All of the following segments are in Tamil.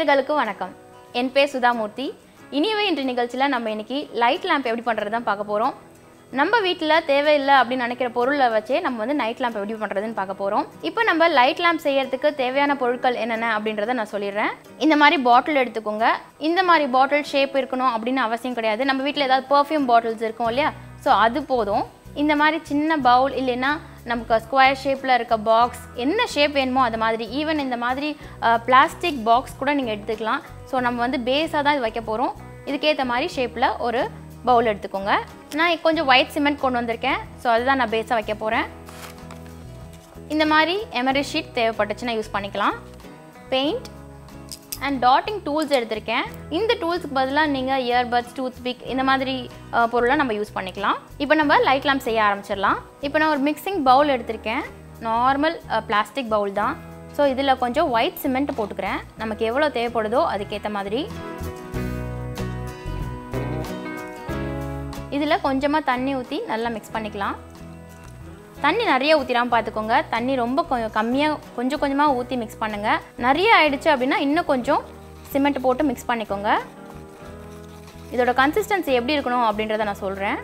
நேயர்களுக்கு வணக்கம். என் பேர் Sudha Moorthy. இனிவே இன்று நிகழ்ச்சியில நம்ம இன்னைக்கு லைட் லாம்ப் எப்படி பண்றதுன்னு தான் பார்க்க போறோம். நம்ம வீட்ல தேவையில்லை அப்படி நினைக்கிற பொருளை வச்சே நம்ம வந்து நைட் லாம்ப் எப்படி பண்றதுன்னு பார்க்க போறோம். இப்போ நம்ம லைட் லாம்ப் செய்யறதுக்கு தேவையான பொருட்கள் என்னென்ன அப்படின்றத நான் சொல்லிடுறேன். இந்த மாதிரி பாட்டில் எடுத்துக்கோங்க. இந்த மாதிரி பாட்டில் ஷேப் இருக்கணும் அப்படின்னு அவசியம் கிடையாது. நம்ம வீட்டில் ஏதாவது பெர்ஃப்யூம் பாட்டில்ஸ் இருக்கும் இல்லையா, ஸோ அது போதும். இந்த மாதிரி சின்ன பவுல் இல்லைன்னா நமக்கு ஸ்கொயர் ஷேப்பில் இருக்க பாக்ஸ், என்ன ஷேப் வேணுமோ அது மாதிரி, ஈவன் இந்த மாதிரி பிளாஸ்டிக் பாக்ஸ் கூட நீங்கள் எடுத்துக்கலாம். ஸோ நம்ம வந்து பேஸாக தான் இது வைக்க போகிறோம். இதுக்கேற்ற மாதிரி ஷேப்பில் ஒரு பவுல் எடுத்துக்கோங்க. நான் கொஞ்சம் ஒயிட் சிமெண்ட் கொண்டு வந்திருக்கேன். ஸோ அதுதான் நான் பேஸாக வைக்க போகிறேன். இந்த மாதிரி எமரி ஷீட் தேவைப்பட்டுச்சுன்னா யூஸ் பண்ணிக்கலாம். பெயிண்ட் அண்ட் டாட்டிங் டூல்ஸ் எடுத்திருக்கேன். இந்த டூல்ஸுக்கு பதிலாக நீங்கள் இயர்பட்ஸ், டூத்பிக் இந்த மாதிரி பொருளை நம்ம யூஸ் பண்ணிக்கலாம். இப்போ நம்ம லைட் லாம்ப் செய்ய ஆரம்பிச்சிடலாம். இப்போ நான் ஒரு மிக்சிங் பவுல் எடுத்திருக்கேன். நார்மல் பிளாஸ்டிக் பவுல் தான். ஸோ இதில் கொஞ்சம் ஒயிட் சிமெண்ட் போட்டுக்கிறேன். நமக்கு எவ்வளோ தேவைப்படுதோ அதுக்கேற்ற மாதிரி. இதில் கொஞ்சமாக தண்ணி ஊற்றி நல்லா மிக்ஸ் பண்ணிக்கலாம். தண்ணி நிறைய ஊற்றிடாமல் பார்த்துக்கோங்க. தண்ணி ரொம்ப கம்மியாக கொஞ்சம் கொஞ்சமாக ஊற்றி மிக்ஸ் பண்ணுங்கள். நிறைய ஆயிடுச்சு அப்படின்னா இன்னும் கொஞ்சம் சிமெண்ட் போட்டு மிக்ஸ் பண்ணிக்கோங்க. இதோட கன்சிஸ்டன்சி எப்படி இருக்கணும் அப்படின்றத நான் சொல்கிறேன்.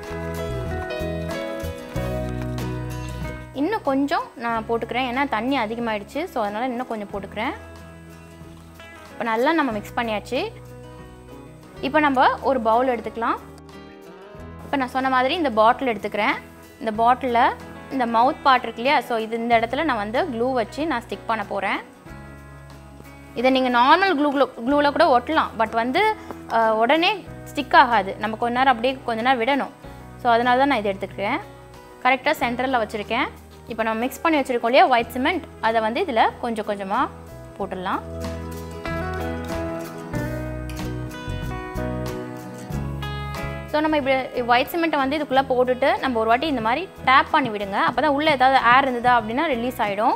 இன்னும் கொஞ்சம் நான் போட்டுக்கிறேன், ஏன்னா தண்ணி அதிகமாகிடுச்சு. ஸோ அதனால் இன்னும் கொஞ்சம் போட்டுக்கிறேன். இப்போ நல்லா நம்ம மிக்ஸ் பண்ணியாச்சு. இப்போ நம்ம ஒரு பவுல் எடுத்துக்கலாம். இப்போ நான் சொன்ன மாதிரி இந்த பாட்டில் எடுத்துக்கிறேன். இந்த பாட்டிலில் இந்த மவுத் பார்ட் இருக்கு இல்லையா, ஸோ இது இந்த இடத்துல நான் வந்து க்ளூ வச்சு நான் ஸ்டிக் பண்ண போகிறேன். இதை நீங்கள் நார்மல் க்ளூவில் கூட ஒட்டலாம், பட் வந்து உடனே ஸ்டிக் ஆகாது. நம்ம கொஞ்ச நேரம் அப்படியே கொஞ்ச நேரம் விடணும். ஸோ அதனால தான் நான் இதை எடுத்துக்கிறேன். கரெக்டாக சென்டரில் வச்சுருக்கேன். இப்போ நம்ம மிக்ஸ் பண்ணி வச்சுருக்கோம் இல்லையா ஒயிட் சிமெண்ட், அதை வந்து இதில் கொஞ்சம் கொஞ்சமாக போட்டுடலாம். ஸோ நம்ம இப்படி ஒயிட் சிமெண்ட்டை வந்து இதுக்குள்ளே போட்டுட்டு நம்ம ஒரு வாட்டி இந்த மாதிரி டேப் பண்ணி விடுங்க. அப்போ தான் உள்ளே ஏதாவது ஏர் இருந்ததா அப்படின்னா ரிலீஸ் ஆகிடும்.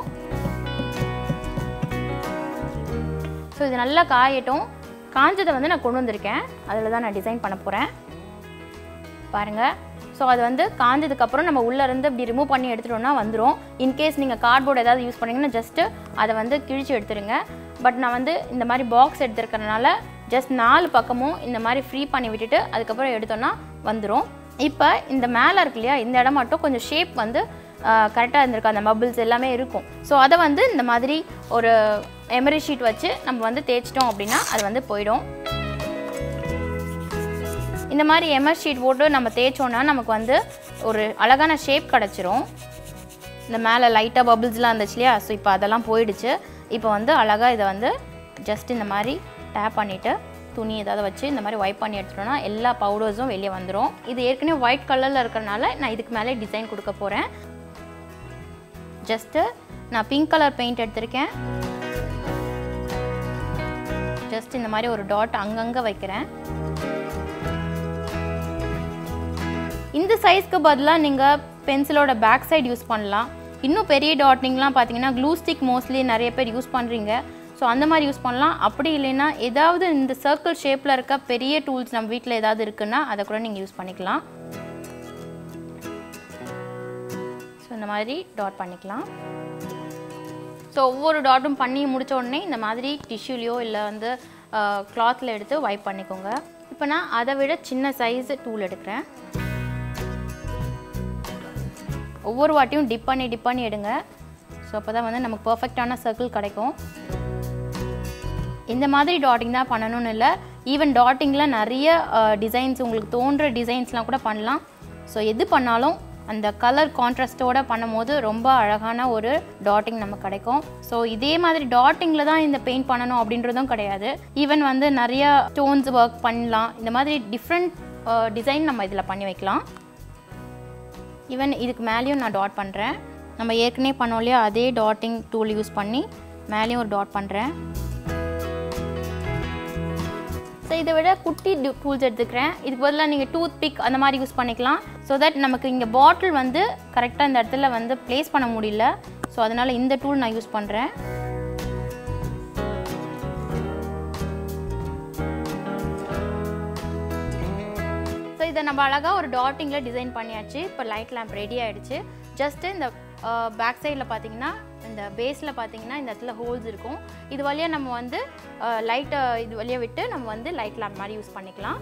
ஸோ இது நல்லா காயட்டும். காஞ்சதை வந்து நான் கொண்டு வந்திருக்கேன். அதில் தான் நான் டிசைன் பண்ண போகிறேன். பாருங்கள். ஸோ அது வந்து காஞ்சதுக்கப்புறம் நம்ம உள்ளேருந்து இப்படி ரிமூவ் பண்ணி எடுத்துட்டோம்னா வந்துடும். இன்கேஸ் நீங்கள் கார்ட்போர்டு ஏதாவது யூஸ் பண்ணிங்கன்னா ஜஸ்ட்டு அதை வந்து கிழிச்சு எடுத்துருங்க. பட் நான் வந்து இந்த மாதிரி பாக்ஸ் எடுத்துருக்கறனால ஜஸ்ட் 4 பக்கமும் இந்த மாதிரி ஃப்ரீ பண்ணி விட்டுட்டு அதுக்கப்புறம் எடுத்தோன்னா வந்துடும். இப்போ இந்த மேலே இருக்கு இல்லையா, இந்த இடம் மட்டும் கொஞ்சம் ஷேப் வந்து கரெக்டாக இருந்திருக்கு. அந்த பபிள்ஸ் எல்லாமே இருக்கும். ஸோ அதை வந்து இந்த மாதிரி ஒரு எமரி ஷீட் வச்சு நம்ம வந்து தேய்ச்சிட்டோம் அப்படின்னா அது வந்து போயிடும். இந்த மாதிரி எமரி ஷீட் போட்டு நம்ம தேய்ச்சோன்னா நமக்கு வந்து ஒரு அழகான ஷேப் கிடச்சிரும். இந்த மேலே லைட்டாக பபிள்ஸ்லாம் இருந்துச்சு இல்லையா, ஸோ இப்போ அதெல்லாம் போயிடுச்சு. இப்போ வந்து அழகாக இதை வந்து ஜஸ்ட் இந்த மாதிரி டேப் பண்ணிவிட்டு துணி ஏதாவது வச்சு இந்த மாதிரி வைப் பண்ணி எடுத்துட்டோன்னா எல்லா பவுடர்ஸும் வெளியே வந்துடும். இது ஏற்கனவே ஒயிட் கலரில் இருக்கிறனால நான் இதுக்கு மேலே டிசைன் கொடுக்க போகிறேன். ஜஸ்ட்டு நான் பிங்க் கலர் பெயிண்ட் எடுத்திருக்கேன். ஜஸ்ட் இந்த மாதிரி ஒரு டாட் அங்கங்கே வைக்கிறேன். இந்த சைஸ்க்கு பதிலாக நீங்கள் பென்சிலோட பேக் சைடு யூஸ் பண்ணலாம். இன்னும் பெரிய டாட்டிங்லாம் பார்த்தீங்கன்னா க்ளூ ஸ்டிக் மோஸ்ட்லி நிறைய பேர் யூஸ் பண்ணுறீங்க. ஸோ அந்த மாதிரி யூஸ் பண்ணலாம். அப்படி இல்லைன்னா ஏதாவது இந்த சர்க்கிள் ஷேப்பில் இருக்க பெரிய டூல்ஸ் நம்ம வீட்டில் ஏதாவது இருக்குன்னா அதை கூட நீங்கள் யூஸ் பண்ணிக்கலாம். ஸோ இந்த மாதிரி டாட் பண்ணிக்கலாம். ஸோ ஒவ்வொரு டாட்டும் பண்ணி முடித்த உடனே இந்த மாதிரி டிஷ்யூலையோ இல்லை வந்து கிளாத்தில் எடுத்து வைப் பண்ணிக்கோங்க. இப்போ நான் அதை விட சின்ன சைஸ் டூல் எடுக்கிறேன். ஒவ்வொரு வாட்டியும் டிப் பண்ணி எடுங்க. ஸோ அப்போ தான் வந்து நமக்கு பர்ஃபெக்டான சர்க்கிள் கிடைக்கும். இந்த மாதிரி டாட்டிங் தான் பண்ணணும்னு இல்லை, ஈவன் டாட்டிங்கில் நிறைய டிசைன்ஸ் உங்களுக்கு தோன்ற டிசைன்ஸ்லாம் கூட பண்ணலாம். ஸோ எது பண்ணாலும் அந்த கலர் கான்ட்ராஸ்ட்டோடு பண்ணும் போது ரொம்ப அழகான ஒரு டாட்டிங் நமக்கு கிடைக்கும். ஸோ இதே மாதிரி டாட்டிங்கில் தான் இந்த பெயிண்ட் பண்ணணும் அப்படின்றதும் கிடையாது. ஈவன் வந்து நிறைய ஸ்டோன்ஸ் ஒர்க் பண்ணலாம். இந்த மாதிரி டிஃப்ரெண்ட் டிசைன் நம்ம இதில் பண்ணி வைக்கலாம். ஈவன் இதுக்கு மேலேயும் நான் டாட் பண்ணுறேன். நம்ம ஏற்கனவே பண்ணோம் இல்லையா, அதே டாட்டிங் டூல் யூஸ் பண்ணி மேலேயும் ஒரு டாட் பண்ணுறேன். ஸோ இதை விட குட்டி டூல்ஸ் எடுத்துக்கிறேன். இதுக்கு பதிலாக நீங்கள் டூத் பிக் அந்த மாதிரி யூஸ் பண்ணிக்கலாம். ஸோ தட் நமக்கு இங்கே பாட்டில் வந்து கரெக்டாக இந்த இடத்துல வந்து ப்ளேஸ் பண்ண முடியல. ஸோ அதனால் இந்த டூல் நான் யூஸ் பண்ணுறேன். ஸோ இதை நம்ம அழகாக ஒரு டாட்டிங்கில் டிசைன் பண்ணியாச்சு. இப்போ லைட் லேம்ப் ரெடி ஆகிடுச்சு. ஜஸ்ட்டு இந்த பேக் சைடில் பார்த்தீங்கன்னா இந்த பேஸில் பார்த்தீங்கன்னா இந்த இடத்துல ஹோல்ஸ் இருக்கும். இது வழியாக நம்ம வந்து லைட்டை இது வழியாக விட்டு நம்ம வந்து லைட் லேம்ப் மாதிரி யூஸ் பண்ணிக்கலாம்.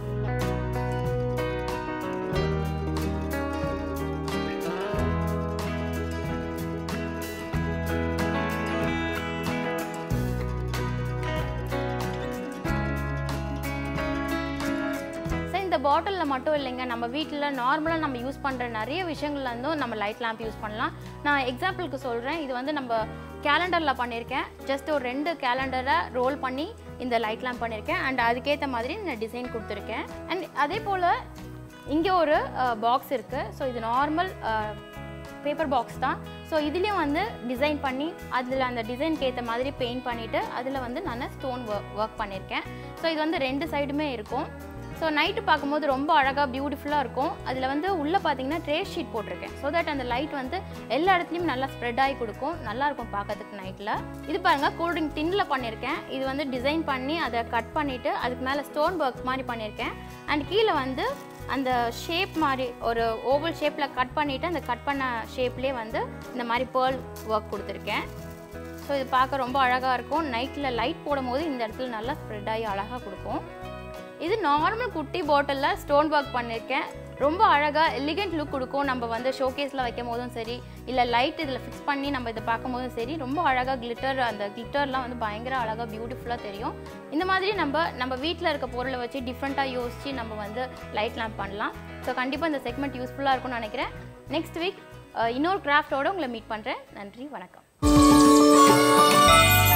இந்த பாட்டிலில் மட்டும் இல்லைங்க, நம்ம வீட்டில் நார்மலாக நம்ம யூஸ் பண்ணுற நிறைய விஷயங்கள்லேருந்தும் நம்ம லைட் லேம்ப் யூஸ் பண்ணலாம். நான் எக்ஸாம்பிளுக்கு சொல்கிறேன். இது வந்து நம்ம கேலண்டரில் பண்ணியிருக்கேன். ஜஸ்ட் ஒரு 2 கேலண்டரை ரோல் பண்ணி இந்த லைட் லேம்ப் பண்ணியிருக்கேன். அண்ட் அதுக்கேற்ற மாதிரி நான் டிசைன் கொடுத்துருக்கேன். அண்ட் அதே போல் இங்கே ஒரு பாக்ஸ் இருக்குது. ஸோ இது நார்மல் பேப்பர் பாக்ஸ் தான். ஸோ இதுலேயும் வந்து டிசைன் பண்ணி அதில் அந்த டிசைனுக்கு ஏற்ற மாதிரி பெயிண்ட் பண்ணிவிட்டு அதில் வந்து நான் ஸ்டோன் ஒர்க் பண்ணியிருக்கேன். ஸோ இது வந்து 2 சைடுமே இருக்கும். ஸோ நைட்டு பார்க்கும்போது ரொம்ப அழகாக பியூட்டிஃபுல்லாக இருக்கும். அதில் வந்து உள்ளே பார்த்தீங்கன்னா ட்ரேஸ் ஷீட் போட்டிருக்கேன். ஸோ தட் அந்த லைட் வந்து எல்லா இடத்துலையும் நல்லா ஸ்ப்ரெட் ஆகி கொடுக்கும். நல்லாயிருக்கும் பார்க்கறதுக்கு நைட்டில். இது பாருங்கள், கூல்ட்ரிங்க் டின்னில் பண்ணியிருக்கேன். இது வந்து டிசைன் பண்ணி அதை கட் பண்ணிவிட்டு அதுக்கு மேலே ஸ்டோன் ஒர்க் மாதிரி பண்ணியிருக்கேன். அண்ட் கீழே வந்து அந்த ஷேப் மாதிரி ஒரு ஓவல் ஷேப்பில் கட் பண்ணிவிட்டு அந்த கட் பண்ண ஷேப்லேயே வந்து இந்த மாதிரி பேர்ல் ஒர்க் கொடுத்துருக்கேன். ஸோ இது பார்க்க ரொம்ப அழகாக இருக்கும். நைட்டில் லைட் போடும்போது இந்த இடத்துல நல்லா ஸ்ப்ரெட் ஆகி அழகாக கொடுக்கும். இது நார்மல் குட்டி பாட்டிலில் ஸ்டோன் ஒர்க் பண்ணியிருக்கேன். ரொம்ப அழகாக எலிகென்ட் லுக் கொடுக்கும். நம்ம வந்து ஷோகேஸில் வைக்கும் போதும் சரி, இல்லை லைட் இதில் ஃபிக்ஸ் பண்ணி நம்ம இதை பார்க்கும் போதும் சரி, ரொம்ப அழகாக அந்த கிளிட்டர்லாம் வந்து பயங்கர அழகாக பியூட்டிஃபுல்லாக தெரியும். இந்த மாதிரி நம்ம வீட்டில் இருக்க பொருளை வச்சு டிஃப்ரெண்ட்டாக யோசித்து நம்ம வந்து லைட் லேம்ப் பண்ணலாம். ஸோ கண்டிப்பாக இந்த செக்மெண்ட் யூஸ்ஃபுல்லாக இருக்கும்னு நினைக்கிறேன். நெக்ஸ்ட் வீக் இன்னொரு கிராஃப்டோடு உங்களை மீட் பண்ணுறேன். நன்றி, வணக்கம்.